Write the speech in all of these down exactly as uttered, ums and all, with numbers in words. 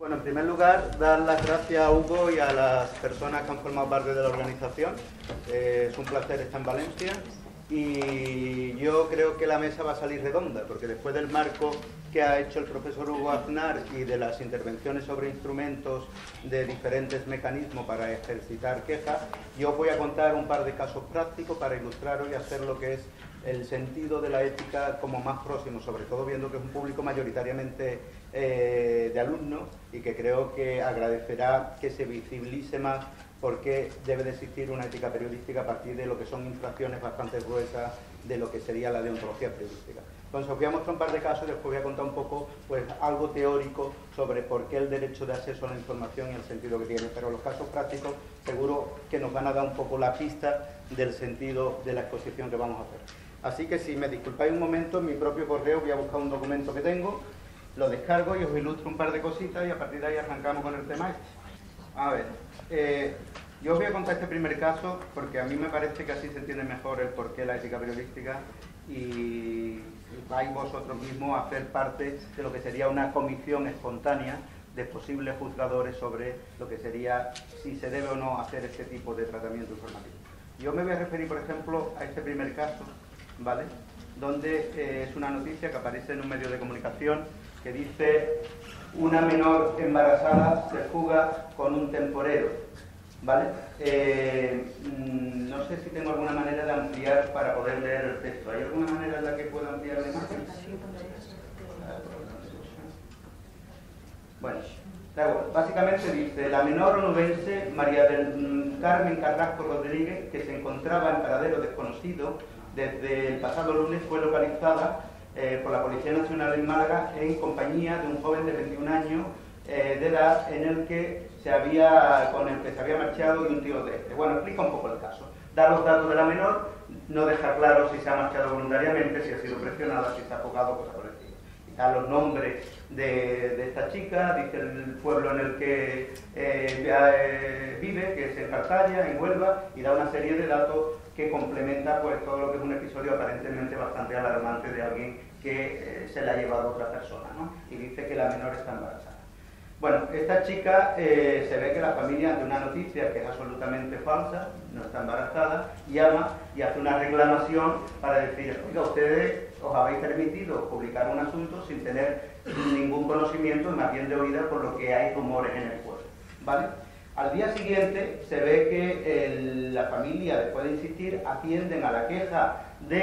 Bueno, en primer lugar, dar las gracias a Hugo y a las personas que han formado parte de la organización. Eh, es un placer estar en Valencia y yo creo que la mesa va a salir redonda, porque después del marco que ha hecho el profesor Hugo Aznar y de las intervenciones sobre instrumentos de diferentes mecanismos para ejercitar quejas, yo voy a contar un par de casos prácticos para ilustraros y hacer lo que es el sentido de la ética como más próximo, sobre todo viendo que es un público mayoritariamente eh, de alumnos y que creo que agradecerá que se visibilice más por qué debe de existir una ética periodística a partir de lo que son infracciones bastante gruesas de lo que sería la deontología periodística. Entonces os voy a mostrar un par de casos y después voy a contar un poco pues, algo teórico sobre por qué el derecho de acceso a la información y el sentido que tiene, pero los casos prácticos seguro que nos van a dar un poco la pista del sentido de la exposición que vamos a hacer. Así que si me disculpáis un momento, en mi propio correo voy a buscar un documento que tengo, lo descargo y os ilustro un par de cositas y a partir de ahí arrancamos con el tema este. A ver, eh, yo os voy a contar este primer caso porque a mí me parece que así se entiende mejor el porqué de la ética periodística y vais vosotros mismos a hacer parte de lo que sería una comisión espontánea de posibles juzgadores sobre lo que sería si se debe o no hacer este tipo de tratamiento informativo. Yo me voy a referir, por ejemplo, a este primer caso, ¿vale? Donde eh, es una noticia que aparece en un medio de comunicación que dice una menor embarazada se fuga con un temporero, ¿vale? Eh, no sé si tengo alguna manera de ampliar para poder leer el texto. ¿Hay alguna manera en la que pueda ampliar la imagen? Bueno, básicamente dice, la menor onubense María del Carmen Carrasco Rodríguez, que se encontraba en paradero desconocido desde el pasado lunes, fue localizada eh, por la Policía Nacional en Málaga en compañía de un joven de veintiún años eh, de edad en el que se había, con el que se había marchado y un tío de este. Bueno, explica un poco el caso. Da los datos de la menor, no deja claro si se ha marchado voluntariamente, si ha sido presionada, si se ha fugado, cosas por el estilo. Da los nombres de, de esta chica, dice el pueblo en el que eh, eh, vive, que es en Cartaya, en Huelva, y da una serie de datos que complementa pues todo lo que es un episodio aparentemente bastante alarmante de alguien que eh, se la ha llevado a otra persona, ¿no? Y dice que la menor está embarazada. Bueno, esta chica eh, se ve que la familia, ante una noticia que es absolutamente falsa, no está embarazada, llama y hace una reclamación para decir, oiga, ustedes os habéis permitido publicar un asunto sin tener ningún conocimiento, más bien de oídas por lo que hay rumores en el pueblo, ¿vale? Al día siguiente se ve que el, la familia, después de insistir, atienden a la queja de,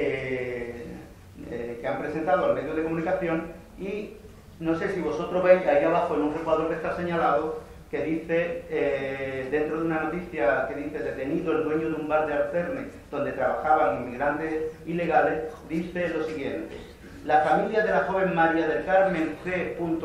eh, eh, que han presentado al medio de comunicación y no sé si vosotros veis ahí abajo en un recuadro que está señalado que dice, eh, dentro de una noticia que dice detenido el dueño de un bar de Alcerne donde trabajaban inmigrantes ilegales, dice lo siguiente: la familia de la joven María del Carmen G.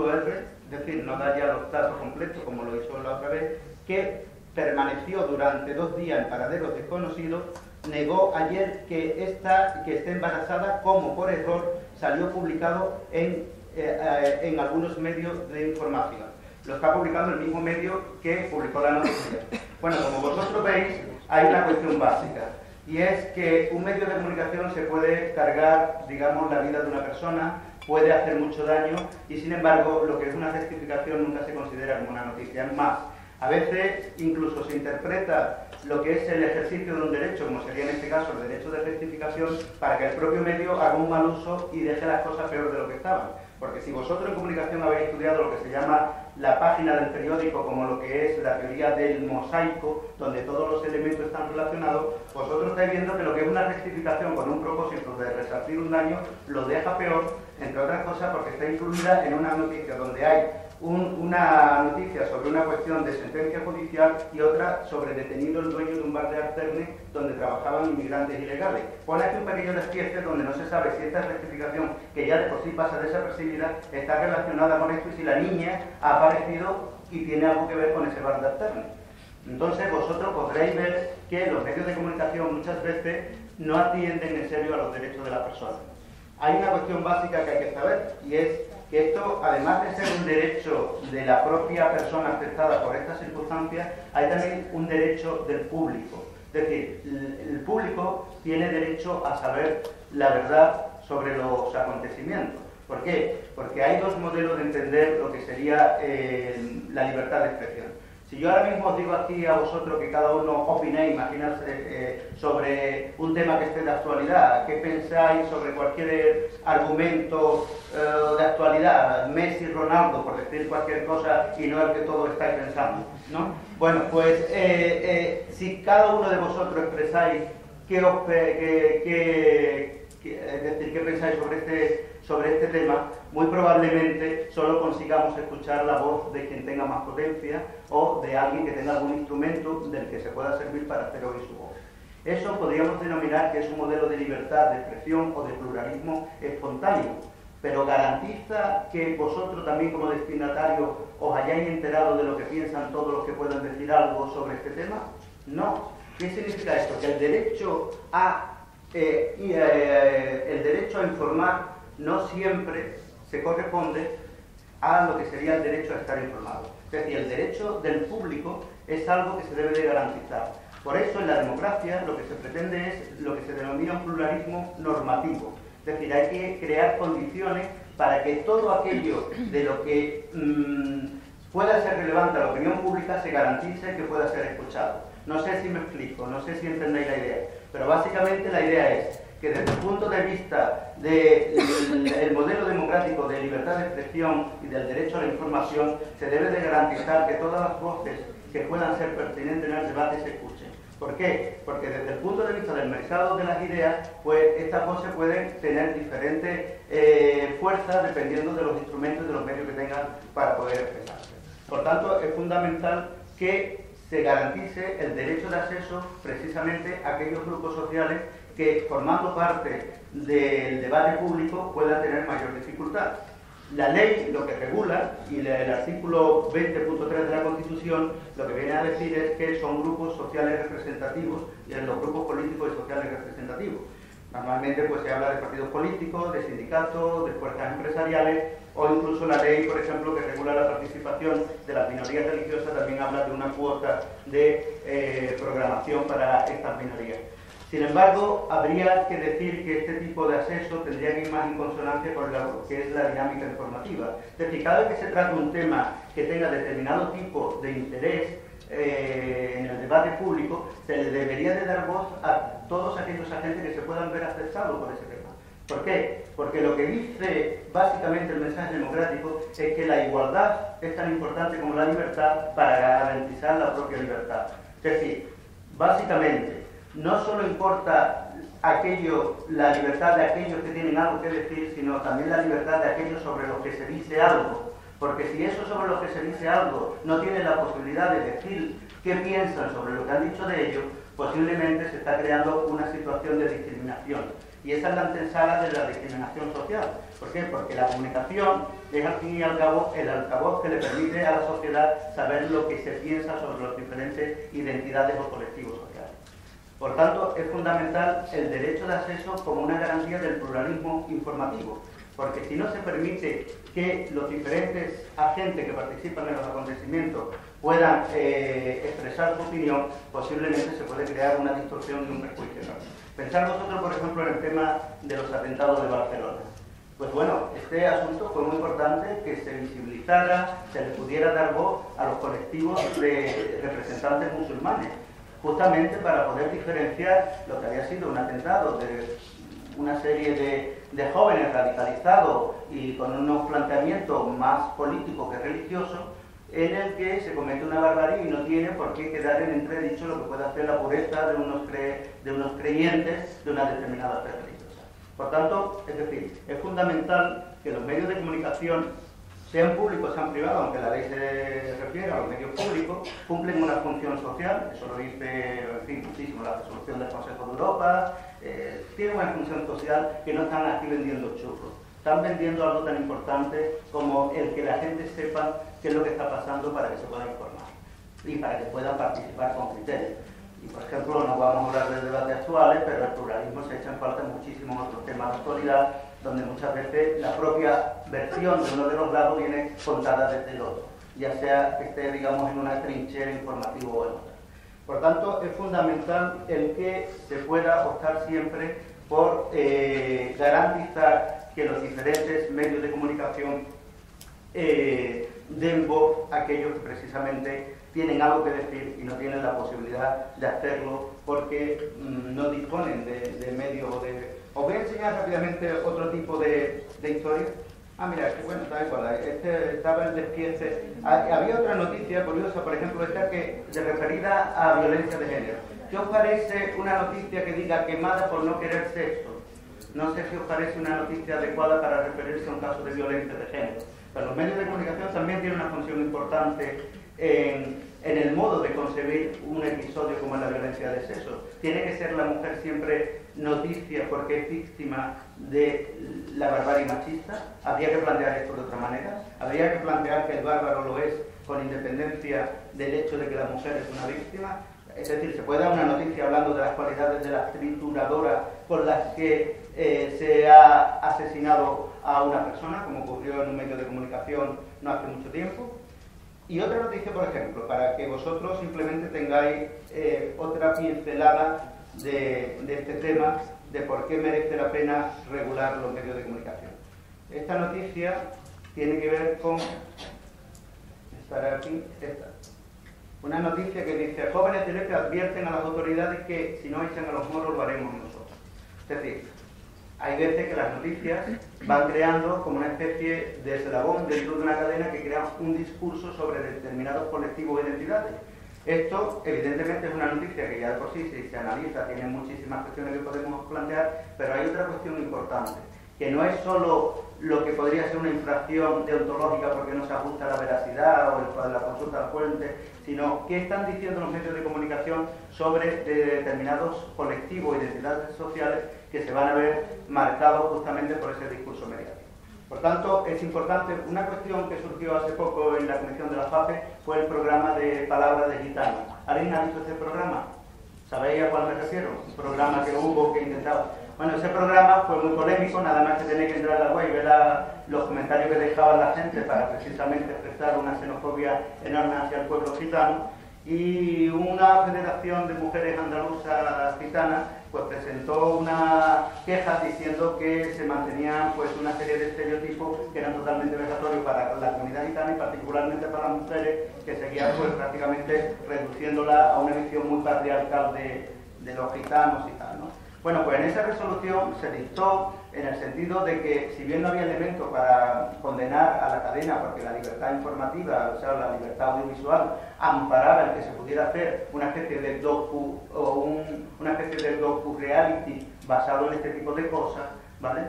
R, es decir, no da ya los datos completos como lo hizo la otra vez, que permaneció durante dos días en paraderos desconocidos, negó ayer que, esta, que esté embarazada, como por error salió publicado en, eh, en algunos medios de información. Lo está publicando el mismo medio que publicó la noticia. Bueno, como vosotros veis, hay una cuestión básica, y es que un medio de comunicación se puede cargar, digamos, la vida de una persona, puede hacer mucho daño y sin embargo lo que es una rectificación nunca se considera como una noticia. Es más, a veces incluso se interpreta lo que es el ejercicio de un derecho, como sería en este caso el derecho de rectificación, para que el propio medio haga un mal uso y deje las cosas peor de lo que estaban. Porque si vosotros en comunicación habéis estudiado lo que se llama la página del periódico como lo que es la teoría del mosaico, donde todos los elementos están relacionados, vosotros estáis viendo que lo que es una rectificación con un propósito de resarcir un daño lo deja peor, entre otras cosas porque está incluida en una noticia donde hay un, una noticia sobre una cuestión de sentencia judicial y otra sobre detenido el dueño de un bar de Alcerne donde trabajaban inmigrantes ilegales. Pone aquí un pequeño despiece donde no se sabe si esta rectificación, que ya de por sí pasa desapercibida, está relacionada con esto y si la niña ha aparecido y tiene algo que ver con ese bar de Alcerne. Entonces vosotros podréis ver que los medios de comunicación muchas veces no atienden en serio a los derechos de la persona. Hay una cuestión básica que hay que saber y es que esto, además de ser un derecho de la propia persona afectada por estas circunstancias, hay también un derecho del público. Es decir, el público tiene derecho a saber la verdad sobre los acontecimientos. ¿Por qué? Porque hay dos modelos de entender lo que sería eh, la libertad de expresión. Si yo ahora mismo os digo aquí a vosotros que cada uno opinéis, imaginarse eh, sobre un tema que esté de actualidad, ¿qué pensáis sobre cualquier argumento eh, de actualidad? Messi, Ronaldo, por decir cualquier cosa y no el que todos estáis pensando, ¿no? Bueno, pues eh, eh, si cada uno de vosotros expresáis qué, os, qué, qué, qué, es decir, qué pensáis sobre este, sobre este tema, muy probablemente solo consigamos escuchar la voz de quien tenga más potencia o de alguien que tenga algún instrumento del que se pueda servir para hacer oír su voz. Eso podríamos denominar que es un modelo de libertad de expresión o de pluralismo espontáneo, pero garantiza que vosotros también como destinatarios os hayáis enterado de lo que piensan todos los que puedan decir algo sobre este tema. No. ¿Qué significa esto? Que el derecho a, eh, eh, el derecho a informar no siempre se corresponde a lo que sería el derecho a estar informado. Es decir, el derecho del público es algo que se debe de garantizar. Por eso en la democracia lo que se pretende es lo que se denomina un pluralismo normativo. Es decir, hay que crear condiciones para que todo aquello de lo que mmm, pueda ser relevante a la opinión pública se garantice que pueda ser escuchado. No sé si me explico, no sé si entendéis la idea, pero básicamente la idea es que desde el punto de vista del modelo democrático de libertad de expresión y del derecho a la información, se debe de garantizar que todas las voces que puedan ser pertinentes en el debate se escuchen. ¿Por qué? Porque desde el punto de vista del mercado de las ideas, pues estas voces pueden tener diferentes eh, fuerzas dependiendo de los instrumentos y de los medios que tengan para poder expresarse. Por tanto, es fundamental que se garantice el derecho de acceso precisamente a aquellos grupos sociales que, formando parte del debate público, puedan tener mayor dificultad. La ley lo que regula, y el artículo veinte punto tres de la Constitución, lo que viene a decir es que son grupos sociales representativos, y en los grupos políticos y sociales representativos. Normalmente pues se habla de partidos políticos, de sindicatos, de fuerzas empresariales, o incluso la ley, por ejemplo, que regula la participación de las minorías religiosas, también habla de una cuota de eh, programación para estas minorías. Sin embargo, habría que decir que este tipo de acceso tendría que ir más en consonancia con lo que es la dinámica informativa. Es decir, cada vez que se trata un tema que tenga determinado tipo de interés eh, en el debate público, se le debería de dar voz a todos aquellos agentes que se puedan ver afectados por ese tema. ¿Por qué? Porque lo que dice básicamente el mensaje democrático es que la igualdad es tan importante como la libertad para garantizar la propia libertad. Es decir, básicamente, no solo importa aquello, la libertad de aquellos que tienen algo que decir, sino también la libertad de aquellos sobre los que se dice algo. Porque si eso sobre los que se dice algo no tiene la posibilidad de decir qué piensan sobre lo que han dicho de ellos, posiblemente se está creando una situación de discriminación. Y esa es la antesala de la discriminación social. ¿Por qué? Porque la comunicación es al fin y al cabo el altavoz que le permite a la sociedad saber lo que se piensa sobre las diferentes identidades o colectivos sociales. Por tanto, es fundamental el derecho de acceso como una garantía del pluralismo informativo, porque si no se permite que los diferentes agentes que participan en los acontecimientos puedan eh, expresar su opinión, posiblemente se puede crear una distorsión y un perjuicio enorme. Pensad vosotros, por ejemplo, en el tema de los atentados de Barcelona. Pues bueno, este asunto fue muy importante que se visibilizara, se le pudiera dar voz a los colectivos de representantes musulmanes, justamente para poder diferenciar lo que había sido un atentado de una serie de, de jóvenes radicalizados y con unos planteamientos más políticos que religiosos, en el que se comete una barbarie y no tiene por qué quedar en entredicho lo que puede hacer la pureza de unos, cre, de unos creyentes de una determinada fe religiosa. Por tanto, es decir, es fundamental que los medios de comunicación, sean públicos, sean privados, aunque la ley se refiere a los medios públicos, cumplen una función social, eso lo dice, en fin, muchísimo la resolución del Consejo de Europa, eh, tienen una función social que no están aquí vendiendo churros, están vendiendo algo tan importante como el que la gente sepa qué es lo que está pasando para que se pueda informar y para que puedan participar con criterio. Y por ejemplo, no vamos a hablar de debates actuales, pero el pluralismo se echa en falta en muchísimos otros temas de actualidad, donde muchas veces la propia versión de uno de los lados viene contada desde el otro, ya sea que esté, digamos, en una trinchera informativa o en otra. Por tanto, es fundamental el que se pueda optar siempre por eh, garantizar que los diferentes medios de comunicación eh, den voz a aquellos que precisamente tienen algo que decir y no tienen la posibilidad de hacerlo porque mmm, no disponen de, de medios o de... Os voy a enseñar rápidamente otro tipo de, de historia. Ah, mira, que bueno, está igual. Este estaba el despiece. Había otra noticia curiosa, por ejemplo, esta que es referida a violencia de género. ¿Qué os parece una noticia que diga quemada por no querer sexo? No sé si os parece una noticia adecuada para referirse a un caso de violencia de género. Pero los medios de comunicación también tienen una función importante en, en el modo de concebir un episodio como la violencia de sexo. Tiene que ser la mujer siempre noticia porque es víctima de la barbarie machista. Habría que plantear esto de otra manera. Habría que plantear que el bárbaro lo es con independencia del hecho de que la mujer es una víctima. Es decir, se puede dar una noticia hablando de las cualidades de las trituradoras con las que eh, se ha asesinado a una persona, como ocurrió en un medio de comunicación no hace mucho tiempo. Y otra noticia, por ejemplo, para que vosotros simplemente tengáis eh, otra pincelada de, de este tema, de por qué merece la pena regular los medios de comunicación. Esta noticia tiene que ver con... estará aquí, esta. Una noticia que dice: jóvenes de Lepe advierten a las autoridades que si no echan a los moros lo haremos nosotros. Es decir, hay veces que las noticias van creando como una especie de eslabón dentro de una cadena que crea un discurso sobre determinados colectivos e identidades. Esto, evidentemente, es una noticia que ya de por sí, si se analiza, tiene muchísimas cuestiones que podemos plantear, pero hay otra cuestión importante, que no es solo lo que podría ser una infracción deontológica porque no se ajusta a la veracidad o la consulta a la fuente, sino qué están diciendo los medios de comunicación sobre determinados colectivos e identidades sociales que se van a ver marcados justamente por ese discurso mediático. Por tanto, es importante. Una cuestión que surgió hace poco en la Comisión de la FAPE fue el programa de Palabras de Gitano. ¿Alguien ha visto ese programa? ¿Sabéis a cuál me refiero? Un programa que hubo, que intentaba... Bueno, ese programa fue muy polémico, nada más que tener que entrar a la web y ver la, los comentarios que dejaba la gente para precisamente expresar una xenofobia enorme hacia el pueblo gitano. Y una federación de mujeres andaluzas gitanas pues presentó una queja diciendo que se mantenían pues una serie de estereotipos que eran totalmente vejatorios para la comunidad gitana y particularmente para las mujeres, que seguían pues prácticamente reduciéndola a una visión muy patriarcal de, de los gitanos y tal, ¿no? Bueno, pues en esa resolución se dictó en el sentido de que, si bien no había elementos para condenar a la cadena, porque la libertad informativa, o sea, la libertad audiovisual, amparaba el que se pudiera hacer una especie de docu, o un, una especie de docu-reality basado en este tipo de cosas, ¿vale?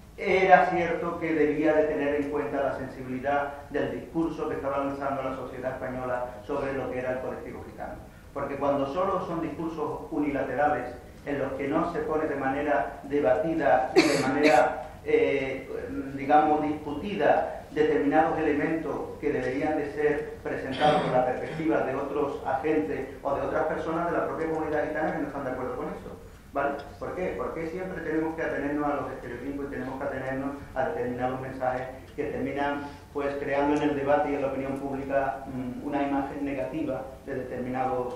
Era cierto que debía de tener en cuenta la sensibilidad del discurso que estaba lanzando la sociedad española sobre lo que era el colectivo gitano. Porque cuando solo son discursos unilaterales, en los que no se pone de manera debatida y de manera, eh, digamos, discutida determinados elementos que deberían de ser presentados con la perspectiva de otros agentes o de otras personas de la propia comunidad gitana que no están de acuerdo con eso, ¿vale? ¿Por qué? Porque siempre tenemos que atenernos a los estereotipos y tenemos que atenernos a determinados mensajes que terminan pues creando en el debate y en la opinión pública mmm, una imagen negativa de determinadas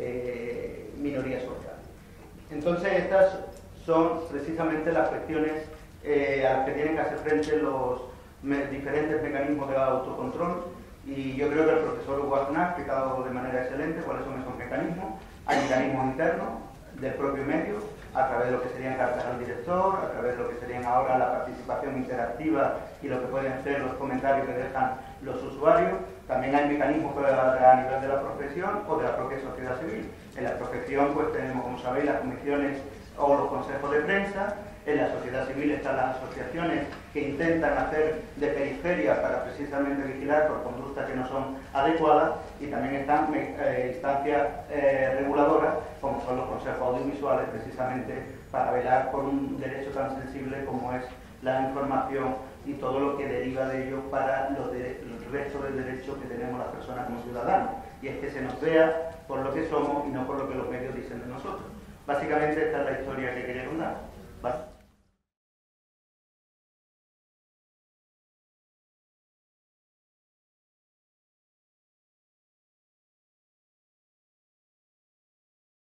eh, minorías sociales. Entonces, estas son precisamente las cuestiones eh, a las que tienen que hacer frente los me diferentes mecanismos de autocontrol, y yo creo que el profesor Hugo Aznar ha explicado de manera excelente cuáles son esos mecanismos. Hay mecanismos internos del propio medio, a través de lo que serían cartas al director, a través de lo que serían ahora la participación interactiva y lo que pueden ser los comentarios que dejan los usuarios. También hay mecanismos a nivel de la profesión o de la propia sociedad civil. En la profesión pues tenemos, como sabéis, las comisiones o los consejos de prensa. En la sociedad civil están las asociaciones que intentan hacer de periferia para precisamente vigilar por conductas que no son adecuadas, y también están eh, instancias eh, reguladoras como son los consejos audiovisuales, precisamente para velar por un derecho tan sensible como es la información y todo lo que deriva de ello para los, de, los restos de derechos que tenemos las personas como ciudadanos, y es que se nos vea por lo que somos y no por lo que los medios dicen de nosotros. Básicamente esta es la historia que quería contar, ¿vale?